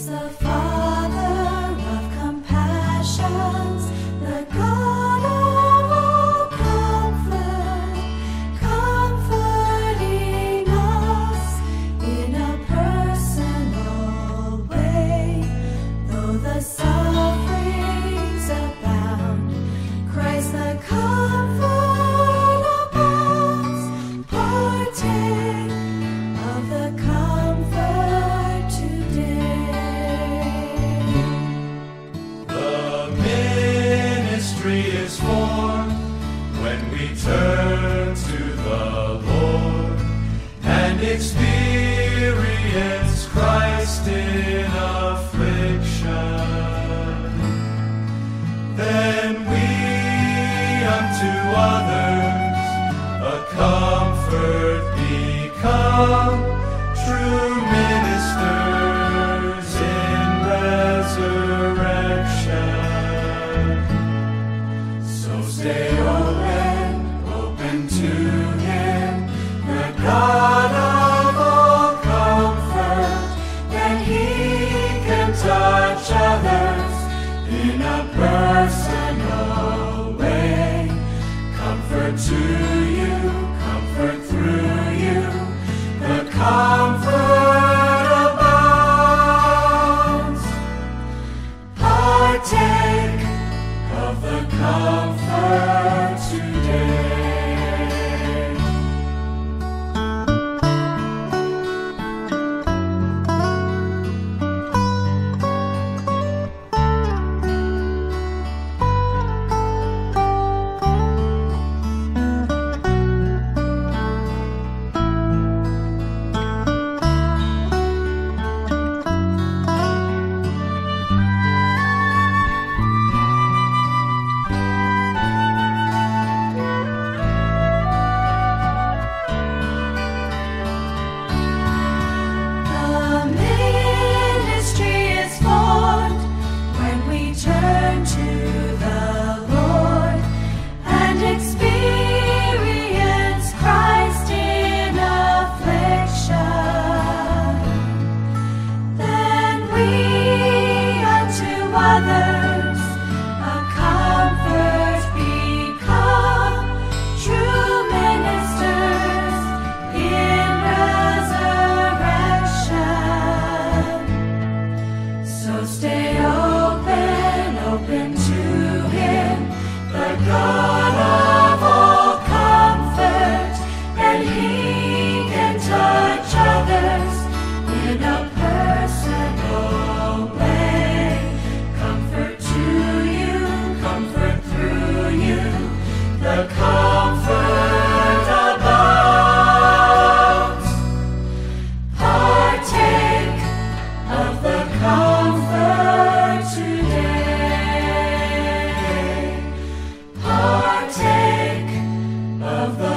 He's the Father of compassions, the God of all comfort, comforting us in a personal way. Though the sufferings abound, Christ the comfort abounds. Partake of the comfort today. The ministry is formed when we turn to the Lord and experience Christ in affliction. Then we unto others a comfort become, true ministers in resurrection. So stay open to Him, the God of all comfort, that He can touch others in a personal way. Comfort to you, comfort through you, the comfort abounds. Partake of the comfort today. Others a comfort become, true ministers in resurrection. So stay open to Him, the God of all comfort, and He can touch others in a personal way. Comfort to you, comfort through you, the comfort abounds. Partake of the comfort today. Partake of the